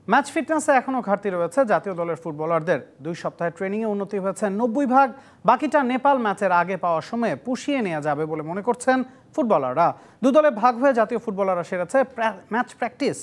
Match ফিটনেসে এখনও ঘাটতি রয়েছে জাতীয় দলের ফুটবলারদের। 2 সপ্তাহে ট্রেনিংয়ে উন্নতি হয়েছে 90 ভাগ, বাকিটা নেপাল ম্যাচের আগে পাওয়ার সময়ে পুষিয়ে নেওয়া যাবে বলে মনে করছেন ফুটবলাররা। দু দলে ভাগ হয়ে জাতীয় ফুটবলাররা সেরেছে ম্যাচ প্র্যাকটিস।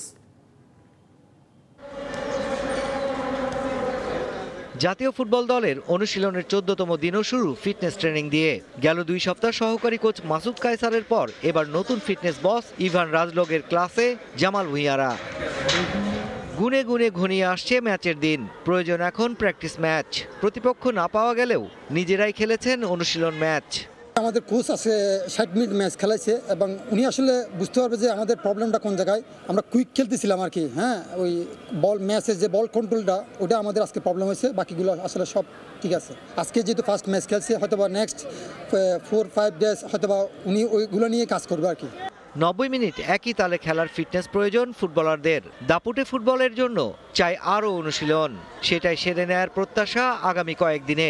জাতীয় ফুটবল দলের অনুশীলনের 14তম দিনও শুরু ফিটনেস ট্রেনিং দিয়ে। গেল 2 সপ্তাহ সহকারী কোচ মাসুদ কায়সারের পর এবার নতুন ফিটনেস বস ইভান রাজলগের ক্লাসে জামাল ভুঁইয়ারা। গুনে গুনে ঘনিয়ে আসছে ম্যাচের দিন, প্রয়োজন এখন প্র্যাকটিস ম্যাচ। প্রতিপক্ষ না পাওয়া গেলেও নিজেরাই খেলেছেন অনুশীলন ম্যাচ। আমাদের কোচ আছে 60 মিনিট ম্যাচ খেলাইছে এবং উনি আসলে বুঝতে পারবে যে আমাদের প্রবলেমটা কোন জায়গায়। আমরা কুইক খেলতেছিলাম আর কি, হ্যাঁ, ওই বল ম্যাচের যে বল কন্ট্রোলটা ওটা আমাদের আজকে প্রবলেম হয়েছে, বাকিগুলো আসলে সব ঠিক আছে। আজকে যেহেতু ফার্স্ট ম্যাচ খেলছে, হয়তো বা নেক্সট 4-5 ডেজ হয়তো বা উনি ওইগুলো নিয়ে কাজ করবে আর কি। 90 মিনিট একই তালে খেলার ফিটনেস প্রয়োজন ফুটবলারদের। দাপুটে ফুটবলের জন্য চাই আরও অনুশীলন, সেটাই সেরে নেয়ার প্রত্যাশা আগামী কয়েকদিনে।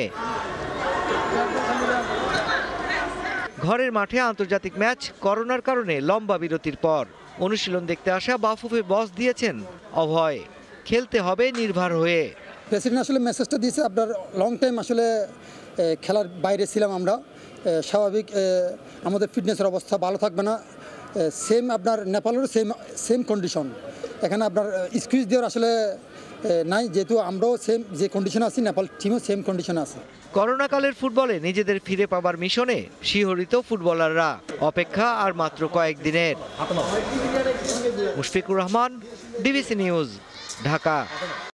ঘরের মাঠে আন্তর্জাতিক ম্যাচ করোনার কারণে লম্বা বিরতির পর অনুশীলন দেখতে আসা বাফুফে বস দিয়েছেন অভয়, খেলতে হবে নির্ভর হয়ে। প্রেসিডেন্ট আসলে মেসেজটা দিয়েছে, আপনার লং টাইম আসলে খেলার বাইরে ছিলাম আমরা, স্বাভাবিক আমাদের ফিটনেসের অবস্থা ভালো থাকবে না। সেম আপনার নেপালেরও সেম কন্ডিশন, এখানে আপনার স্কুইজ দেওয়ার আসলে নাই, যেহেতু আমরাও সেম যে কন্ডিশনে আছি, নেপাল টিমও সেম কন্ডিশনে আছে। করোনাকালের ফুটবলে নিজেদের ফিরে পাবার মিশনে শিহরিত ফুটবলাররা। অপেক্ষা আর মাত্র কয়েকদিনের। Mushfiqur Rahman, DBC news, Dhaka.